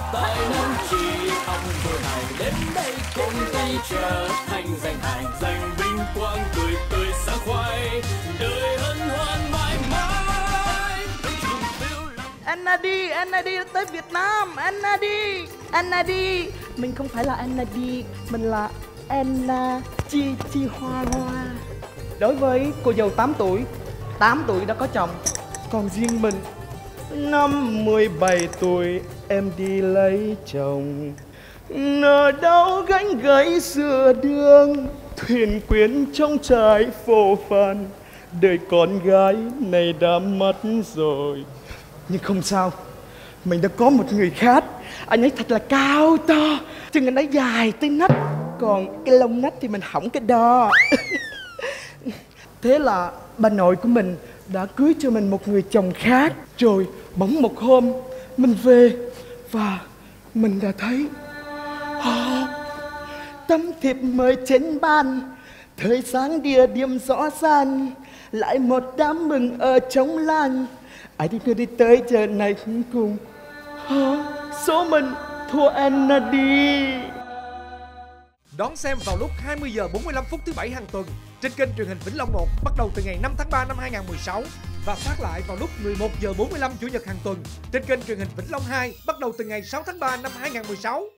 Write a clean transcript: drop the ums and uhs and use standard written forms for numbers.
tài năng chỉ học rồi hãy đến đây cùng tay trở thành danh vinh quang tươi tươi sáng khoái đời hân hoan mãi mãi. Anna đi tới Việt Nam. Anna đi. Mình không phải là Anna đi, mình là Anna Chi Hoa. Đối với cô dâu 8 tuổi đã có chồng. Còn riêng mình, năm 17 tuổi em đi lấy chồng. Nợ đau gánh gãy giữa đường, thuyền quyến trong trải phô phan. Đời con gái này đã mất rồi. Nhưng không sao, mình đã có một người khác. Anh ấy thật là cao to, chân anh ấy dài tới nách, còn cái lông nách thì mình hỏng cái đo. Thế là bà nội của mình đã cưới cho mình một người chồng khác. Rồi bỗng một hôm mình về và mình đã thấy tấm thiệp mời trên bàn, thời sáng địa điểm rõ ràng, lại một đám mừng ở trong làng. Ai đi cứ đi tới giờ này cũng cùng. Số mình thua Anna đi. Đón xem vào lúc 20 giờ 45 phút thứ Bảy hàng tuần trên kênh truyền hình Vĩnh Long 1 bắt đầu từ ngày 5 tháng 3 năm 2016 và phát lại vào lúc 11 giờ 45 Chủ nhật hàng tuần trên kênh truyền hình Vĩnh Long 2 bắt đầu từ ngày 6 tháng 3 năm 2016.